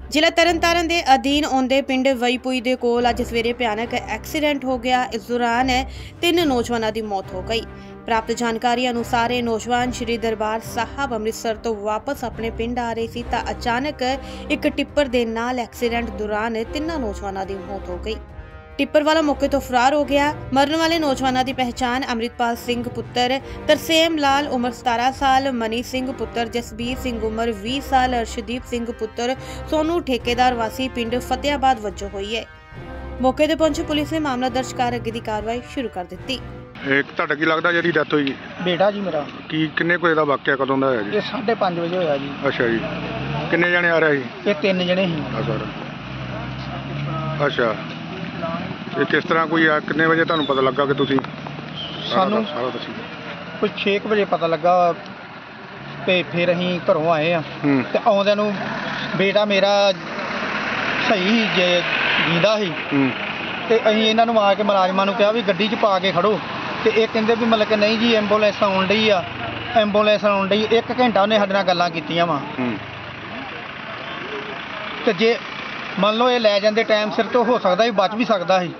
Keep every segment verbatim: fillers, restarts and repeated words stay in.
ਜ਼ਿਲ੍ਹਾ ਤਰਨਤਾਰਨ ਦੇ ਅਧੀਨ ਆਉਂਦੇ ਪਿੰਡ ਵਈਪੂਈ ਦੇ ਕੋਲ ਅੱਜ ਸਵੇਰੇ ਭਿਆਨਕ ਐਕਸੀਡੈਂਟ ਹੋ ਗਿਆ। ਇਸ ਦੌਰਾਨ ਤਿੰਨ ਨੌਜਵਾਨਾਂ ਦੀ ਮੌਤ ਹੋ ਗਈ। ਪ੍ਰਾਪਤ ਜਾਣਕਾਰੀ ਅਨੁਸਾਰ ਇਹ ਨੌਜਵਾਨ ਸ਼੍ਰੀ ਦਰਬਾਰ ਸਾਹਿਬ ਅੰਮ੍ਰਿਤਸਰ ਤੋਂ ਵਾਪਸ ਆਪਣੇ ਪਿੰਡ ਆ ਰਹੇ ਸੀ ਤਾਂ ਅਚਾਨਕ ਇੱਕ ਟਿੱਪਰ ਦੇ ਨਾਲ ਐਕਸੀਡੈਂਟ ਦੌਰਾਨ ਤਿੰਨਾਂ ਨੌਜਵਾਨਾਂ ਦੀ ਮੌਤ ਹੋ ਗਈ। ਟਿੱਪਰ वाला मौके तो फरार हो गया। मरने वाले नौजवानों की पहचान अमृतपाल सिंह पुत्र तरसेम लाल उम्र सतारह साल, मनी सिंह पुत्र जसबीर सिंह उम्र बीस साल, अर्शदीप सिंह पुत्र सोनू ठेकेदार वासी पिंड फतेहाबाद वजों हुई है। मौके पर पहुंची पुलिस ने मामला दर्ज कर अगे की कार्रवाई शुरू कर दी। एक ਤੁਹਾਡਾ ਕੀ ਲੱਗਦਾ ਜਿਹੜੀ ਡੈਥ ਹੋਈ? बेटा जी मेरा ਕੀ ਕਿੰਨੇ ਕੋਈ ਦਾ ਵਾਕਿਆ ਕਦੋਂ ਦਾ ਹੋਇਆ ਜੀ? ये साढ़े पाँच बजे होया जी। ਅੱਛਾ ਜੀ, ਕਿੰਨੇ ਜਣੇ ਆ ਰਹੇ ਸੀ? ये तीन जने ही। ਅੱਛਾ, ਇਹ ਕਿਸ ਤਰ੍ਹਾਂ ਕੋਈ ਆ? ਕਿੰਨੇ ਵਜੇ ਤੁਹਾਨੂੰ ਪਤਾ ਲੱਗਾ ਕਿ ਤੁਸੀਂ? ਸਾਨੂੰ ਸਾਰਾ ਦੱਸੀ। कुछ छे बजे पता लगा ਤੇ ਫਿਰ ਅਸੀਂ ਘਰੋਂ ਆਏ ਆ ਤੇ ਆਉਂਦਿਆਂ ਨੂੰ ਬੇਟਾ ਮੇਰਾ ਸਹੀ ਜੇ ਜੀਂਦਾ ਸੀ ਤੇ ਅਸੀਂ ਇਹਨਾਂ ਨੂੰ ਆ ਕੇ ਮੁਲਾਜ਼ਮਾਂ ਨੂੰ ਕਿਹਾ ਵੀ ਗੱਡੀ 'ਚ ਪਾ ਕੇ ਖੜੋ ਤੇ ਇਹ ਕਹਿੰਦੇ ਵੀ ਮਤਲਬ ਕਿ ਨਹੀਂ ਜੀ ਐਂਬੂਲੈਂਸ ਆਉਣ ਡਈ ਆ, ਐਂਬੂਲੈਂਸ ਆਉਣ ਡਈ। ਇੱਕ ਘੰਟਾ ਉਹਨੇ ਸਾਡੇ ਨਾਲ ਗੱਲਾਂ ਕੀਤੀਆਂ ਵਾ ਤੇ ਜੇ ਮੰਨ ਲਓ ਇਹ ਲੈ ਜਾਂਦੇ ਟਾਈਮ ਸਿਰ ਤੋਂ ਹੋ ਸਕਦਾ ਸੀ ਬਚ ਵੀ ਸਕਦਾ ਸੀ।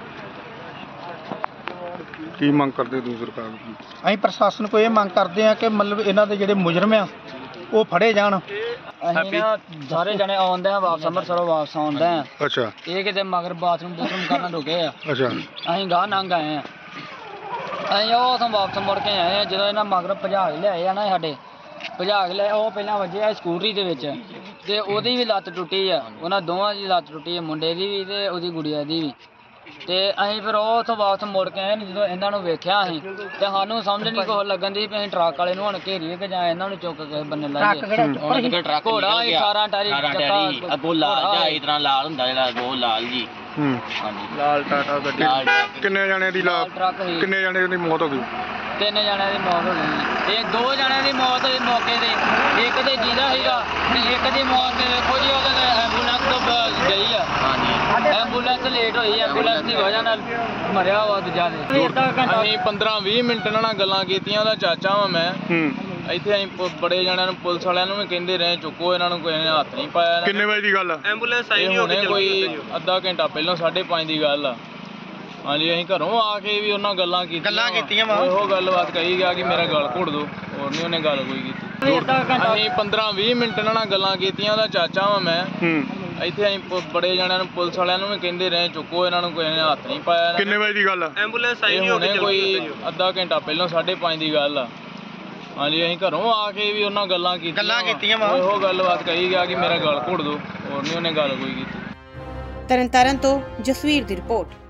ਕੀ ਮੰਗ ਕਰਦੇ ਤੁਸੀਂ ਸਰਕਾਰ ਨੂੰ? ਅਸੀਂ ਪ੍ਰਸ਼ਾਸਨ ਕੋਲ ਇਹ ਮੰਗ ਕਰਦੇ ਆ ਕਿ ਮਤਲਬ ਇਹਨਾਂ ਦੇ ਜਿਹੜੇ ਮੁਜਰਮ ਆ ਉਹ ਫੜੇ ਜਾਣ। ਅਸੀਂ ਨਾ ਸਾਰੇ ਜਣੇ ਆਉਂਦੇ ਆ ਵਾਪਸ ਅੰਮ੍ਰਿਤਸਰੋਂ ਵਾਪਸ ਆਉਂਦੇ ਆ। ਅੱਛਾ, ਇਹ ਕਿਤੇ ਮਗਰ ਬਾਥਰੂਮ ਬੂਥਰੂਮ ਕਰਨ ਰੁਕੇ ਆ। ਅੱਛਾ, ਅਸੀਂ ਗਾਹ ਨੰਗ ਆਏ ਆ। ਅਸੀਂ ਉਹ ਉਥੋਂ ਵਾਪਸ ਮੁੜ ਕੇ ਆਏ ਆ। ਜਦੋਂ ਇਹਨਾਂ ਮਗਰ ਭਜਾ ਕੇ ਲਿਆਏ ਆ ਨਾ ਸਾਡੇ ਭਜਾ ਕੇ ਲਿਆ, ਉਹ ਪਹਿਲਾਂ ਵੱਜਿਆ ਸਕੂਟਰੀ ਦੇ ਵਿੱਚ ਤੇ ਉਹਦੀ ਵੀ ਲੱਤ ਟੁੱਟੀ ਆ। ਉਹਨਾਂ ਦੋਵਾਂ ਦੀ ਲੱਤ ਟੁੱਟੀ ਆ, ਮੁੰਡੇ ਦੀ ਵੀ ਤੇ ਉਹਦੀ ਗੁੜੀਆ ਦੀ ਵੀ। ਤੇ ਅਸੀਂ ਫਿਰ ਉਹ ਉੱਥੋਂ ਵਾਪਸ ਮੁੜ ਕੇ ਆਏ। ਜਦੋਂ ਇਹਨਾਂ ਨੂੰ ਵੇਖਿਆ ਅਸੀਂ ਤੇ ਸਾਨੂੰ ਸਮਝ ਨਹੀਂ ਕੁਛ ਲੱਗਣ ਦੀ ਵੀ ਅਸੀਂ ਟਰੱਕ ਵਾਲੇ ਨੂੰ ਹੁਣ ਘੇਰੀਏ ਕਿ ਜਾਂ ਇਹਨਾਂ ਨੂੰ ਚੁੱਕ ਕੇ ਬੰਨੇ ਲਾਈਏ। ਘੋੜਾ ਅਠਾਰਾਂ ਟਾਰੀ ਅੱਗੋਂ ਲਾਲ ਜਿਹਾ ਇਸ ਤਰ੍ਹਾਂ ਲਾਲ ਹੁੰਦਾ ਜਿਹੜਾ ਉਹ ਲਾਲ ਜੀ। ਹਾਂਜੀ, ਲਾਲ ਟਾਟਾ ਗੱਡੀ। ਕਿੰਨੇ ਜਣੇ ਦੀ ਲਾਲ ਟਰੱਕ ਸੀ। ਕਿੰਨੇ ਜਣੇ ਦੀ ਮੌਤ ਹੋ ਗਈ? ਤਿੰਨ ਜਣਿਆਂ ਦੀ ਮੌਤ ਹੋ ਗਈ। ਇਹ ਦੋ ਜਣਿਆਂ ਦੀ ਮੌਤ ਹੋਈ ਮੌਕੇ ਤੇ, ਇੱਕ ਤੇ ਜੀਂਦਾ ਸੀਗਾ ਤੇ ਇੱਕ ਦੀ ਮੌਤ ਤੇ ਦੇਖੋ ਜੀ ਉਹਦੇ ਐਂਬੂਲੈਂਸ ਤੋਂ ਗਈ ਆ। ਹਾਂਜੀ, ਐਂਬੂਲੈਂਸ ਲੇਟ ਹੋਈ, ਐਂਬੂਲੈਂਸ ਦੀ ਵਜ੍ਹਾ ਨਾਲ ਮਰਿਆ ਵਾ ਦੂਜਾ ਦੇ। ਅਸੀਂ ਪੰਦਰਾਂ ਵੀਹ ਮਿੰਟ ਇਹਨਾਂ ਨਾਲ ਗੱਲਾਂ ਕੀਤੀਆਂ। ਉਹਦਾ ਚਾਚਾ ਵਾਂ ਮੈਂ। ਇੱਥੇ ਅਸੀਂ ਬੜੇ ਜਣਿਆਂ ਨੂੰ ਪੁਲਿਸ ਵਾਲਿਆਂ ਨੂੰ ਵੀ ਕਹਿੰਦੇ ਰਹੇ ਚੁੱਕੋ ਇਹਨਾਂ ਨੂੰ, ਕੋਈ ਨੇ ਹੱਥ ਨਹੀਂ ਪਾਇਆ। ਕਿੰਨੇ ਵਜੇ ਦੀ ਗੱਲ ਆ? ਐਂਬੂਲੈਂਸ ਆਈ ਨਹੀਂ ਹੋਣੀ, ਕੋਈ ਅੱਧਾ ਘੰਟਾ ਪਹਿਲਾਂ ਸਾਢੇ ਪੰਜ ਦੀ ਗੱਲ ਆ। ਹਾਂਜੀ, ਅਸੀਂ ਘਰੋਂ ਆ ਕੇ ਵੀ ਉਹਨਾਂ ਗੱਲਾਂ ਕੀਤੀਆਂ ਗੱਲਾਂ ਕੀਤੀਆਂ ਵਾ। ਉਹ ਗੱਲਬਾਤ ਕਹੀ ਗਿਆ ਕਿ ਮੇਰਾ ਗਲ ਘੁੱਟ ਦੋ, ਹੋਰ ਨਹੀਂ ਉਹਨੇ ਗੱਲ ਕੋਈ ਕੀਤੀ। ਅਸੀਂ ਪੰਦਰਾਂ ਵੀਹ ਮਿੰਟ ਇਹਨਾਂ ਨਾਲ ਗੱਲਾਂ ਕੀਤੀਆਂ। ਉਹਦਾ ਚਾਚਾ ਵਾਂ ਮੈਂ। ਇੱਥੇ ਅਸੀਂ ਬੜੇ ਜਣਿਆਂ ਨੂੰ ਪੁਲਿਸ ਵਾਲਿਆਂ ਨੂੰ ਵੀ ਕਹਿੰਦੇ ਰਹੇ ਚੁੱਕੋ ਇਹਨਾਂ ਨੂੰ, ਕੋਈ ਨੇ ਹੱਥ ਨਹੀਂ ਪਾਇਆ। ਕਿੰਨੇ ਵਜੇ ਦੀ ਗੱਲ ਆ? ਐਂਬੂਲੈਂਸ ਆਈ ਨਹੀਂ ਹੋਣੀ, ਕੋਈ ਅੱਧਾ ਘੰਟਾ ਪਹਿਲਾਂ ਸਾਢੇ ਪੰਜ ਦੀ ਗੱਲ ਆ। ਹਾਂਜੀ, ਅਸੀਂ ਘਰੋਂ ਆ ਕੇ ਵੀ ਉਹਨਾਂ ਗੱਲਾਂ ਕੀਤੀਆਂ ਗੱਲਾਂ ਕੀਤੀਆਂ ਵਾ। ਉਹ ਗੱਲਬਾਤ ਕਹੀ ਗਿਆ ਕਿ ਮੇਰਾ ਗਲ ਘੁੱਟ ਦੋ, ਹੋਰ ਨਹੀਂ ਉਹਨੇ ਗੱਲ ਕੋਈ ਕੀਤੀ। ਤਰਨਤਾਰਨ ਤੋਂ ਜਸਵੀਰ ਦੀ ਰਿਪੋਰਟ।